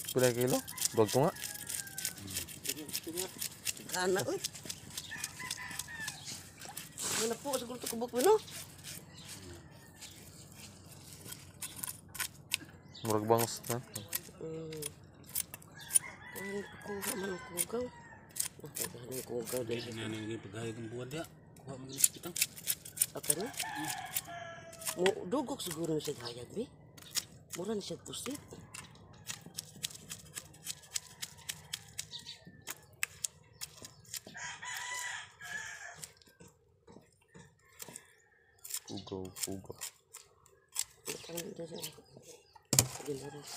Pila kilo? Dog ko nga. Kana oi. Mana po siguro to kubok no? Murag bangus na. Kuha man ang kugaw. Ang kugaw din. Nanay pagayag ang buwan dia. Kuha mo ginis kitang. Apa na? Mo dugok siguro siya hayag bi. Mura na siya pusit. Pugaw. Ang dara. Gilaras.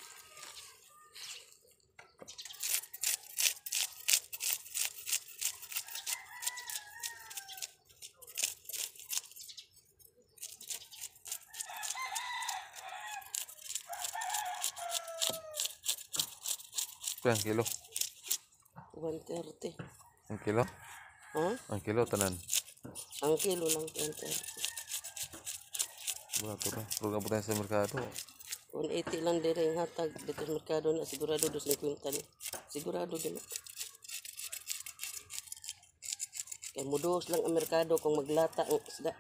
Pila kilo? 130. Ang kilo? Ha? Ang kilo tanan. Ang kilo lang 130. Barato ra. Pero gabutan sa merkado. 180 lang dire ang hatag dito sa merkado na sigurado 250 ni. Sigurado din. Kaya mudos lang ang merkado kung maglata ang isda.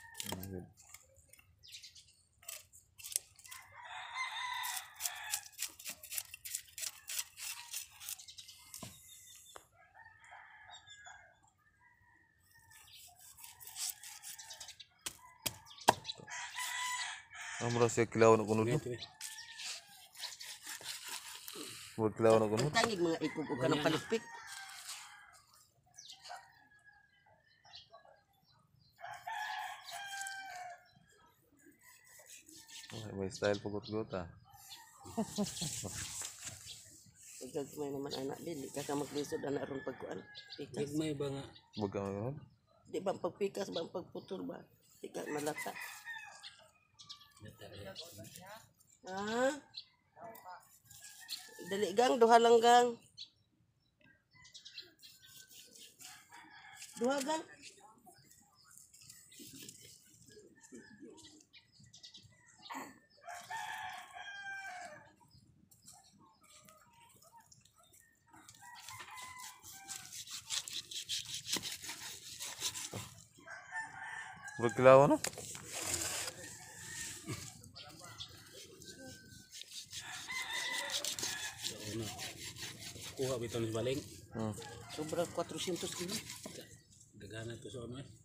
Amra siya kilaw na kuno. Murag kilaw na kuno. Tangig mga ikog o kanang palipik. May style pugot-gut ah. Gagmay naman anak din, di ka maglisod anak ron pagkuan. Pikas. Gagmay ba nga? Buga mo. Di ba ang pagpikas ba ang pagputol ba? Di ka malata. Ah? Dali gang, duha lang gang. Duha gang. Murag kilaw no? Kuha bitaw ni baling. Sobra 400 kilo. Dagana to sa ano eh.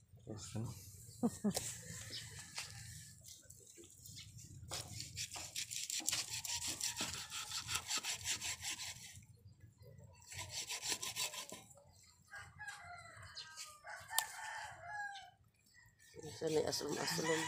Sana aslom-aslom.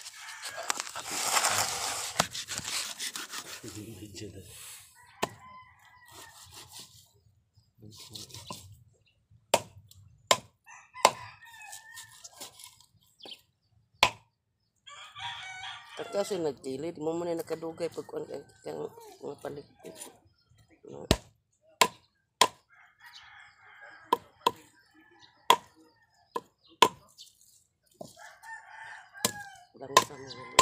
Kasi nagtili, di mo man nakadugay pagkuan kang mga paligpit. No. Langsa mo yun.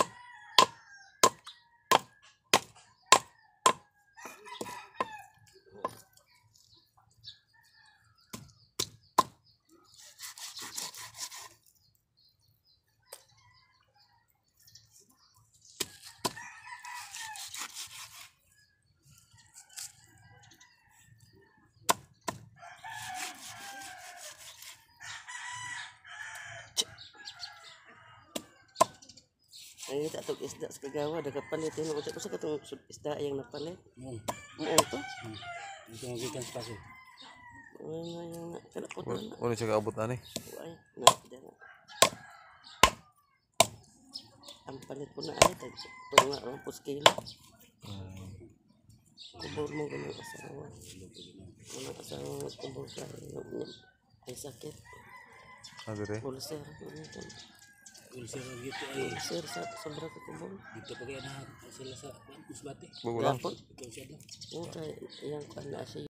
Ay, tak isda sa kagawa, nagapalitin mo. Sa katong isda yung napalit. Muong to? Ito ang gikan sa paso. Yung kalapot na na. Wala siya kaabot na ni. Ay, nakita na. Ang palit po na ay, ito nga, 10 kilo. Kubor mo ganun asawa. Mga asawa kubor sa ay sakit. Agre. Ulcer. Ulcer gitu ay. Ulcer sa sobra ka kubor. Dito pa kaya na sila sa musbate. Bugo lang. Lapot. Ikaw siya daw. Yung kaya, yung kan na siya.